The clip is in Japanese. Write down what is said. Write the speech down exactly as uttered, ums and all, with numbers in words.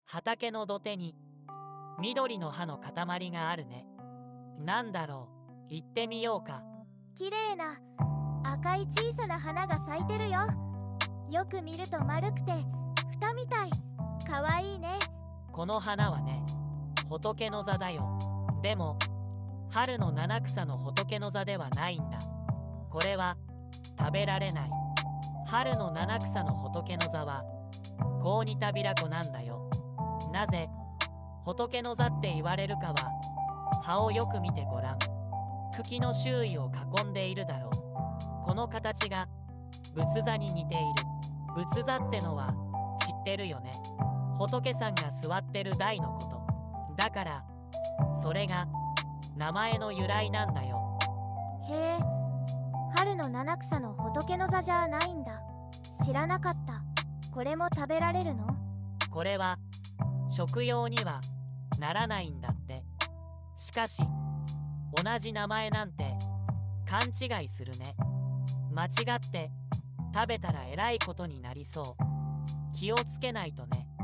畑の土手に緑の葉の塊があるね。なんだろう、行ってみようか。 きれいな赤い小さな花が咲いてるよ。よく見ると丸くて蓋みたい。かわいいね。 この花はね、仏の座だよ。でも春の七草の仏の座ではないんだ。これは食べられない。春の七草の仏の座はコウニタビラコなんだよ。なぜ仏の座って言われるかは、葉をよく見てごらん。茎の周囲を囲んでいるだろう。この形が仏座に似ている。仏座ってのは知ってるよね。仏さんが座ってる台のこと。だからそれが名前の由来なんだよ。 へえ、春の七草の仏の座じゃないんだ。知らなかった。これも食べられるの？ これは食用にはならないんだって。しかし同じ名前なんて勘違いするね。間違って食べたらえらいことになりそう。気をつけないとね。